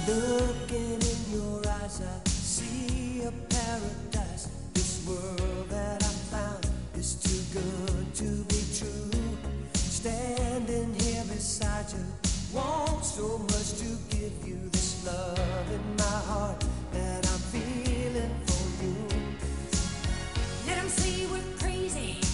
Looking in your eyes, I see a paradise. This world that I found is too good to be true. Standing here beside you, want so much to give you this love in my heart that I'm feeling for you. Let 'em say we're crazy.